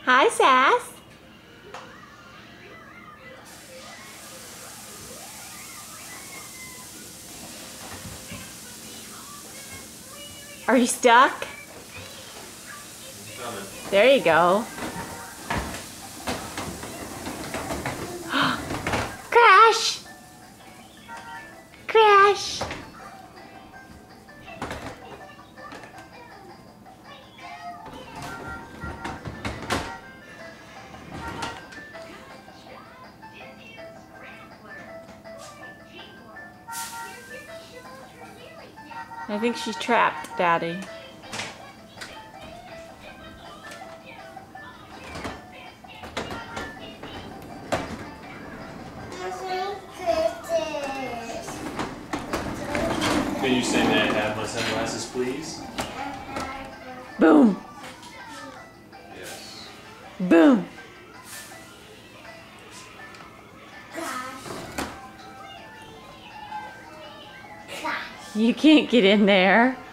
Hi, Sass. Are you stuck? There you go. Crash! Crash! I think she's trapped, Daddy. Can you say, may I have my sunglasses, please? Boom! Yes. Boom! You can't get in there.